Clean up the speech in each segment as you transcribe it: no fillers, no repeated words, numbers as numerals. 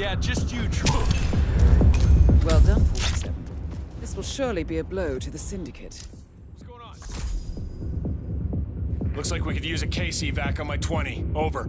Yeah, just you, Drew. Well done, 47. This will surely be a blow to the Syndicate. What's going on? Looks like we could use a case evac on my 20. Over.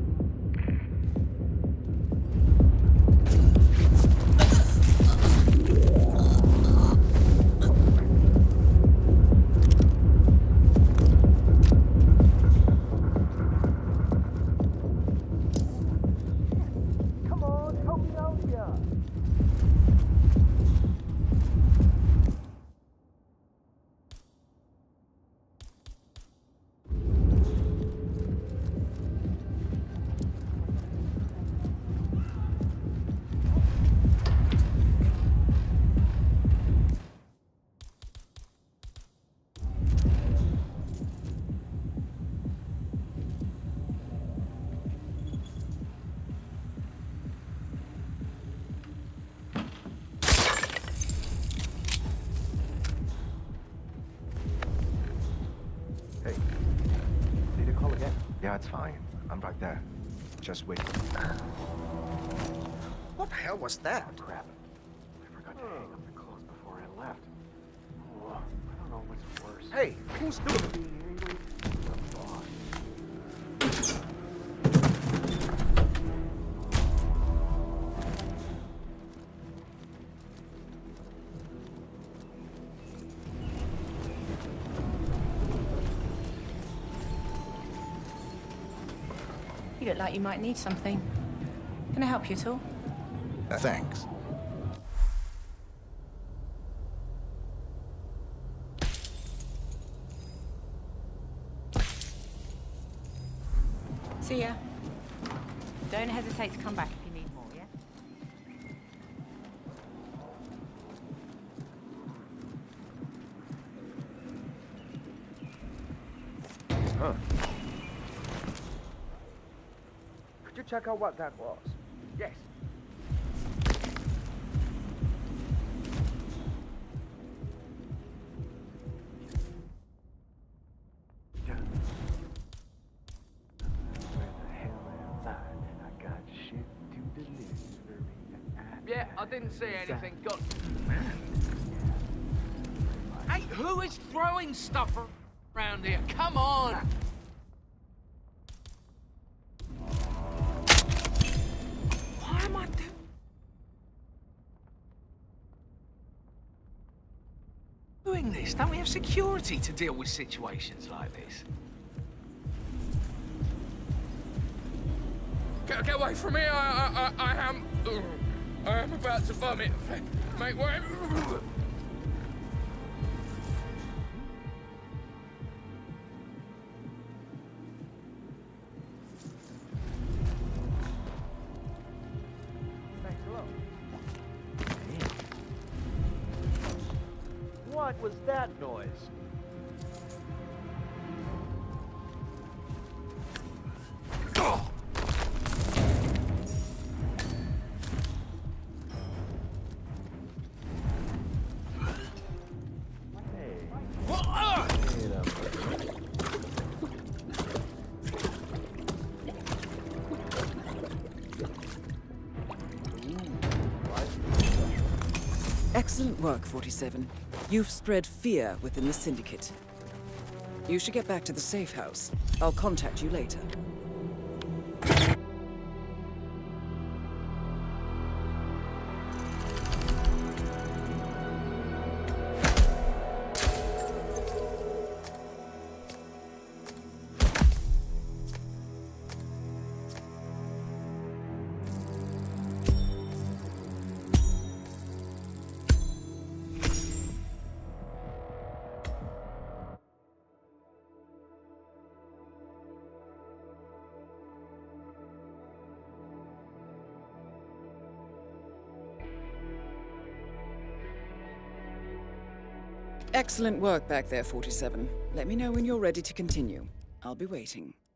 Yeah, it's fine. I'm right there. Just wait. What the hell was that? Oh, crap. I forgot to hang up the clothes before I left. Oh, I don't know what's worse. Hey, who's doing it? Being angry or the boss? You look like you might need something. Can I help you at all? Thanks. See ya. Don't hesitate to come back if you need more, yeah? Huh. Could you check out what that was? Yes. Yeah, I didn't see anything. Got... Hey, who is throwing stuff around here? Come on! Why am I doing this? Don't we have security to deal with situations like this? Get away from me! I am about to vomit. Make way. Thanks a lot. What was that noise? Excellent work, 47. You've spread fear within the Syndicate. You should get back to the safe house. I'll contact you later. Excellent work back there, 47. Let me know when you're ready to continue. I'll be waiting.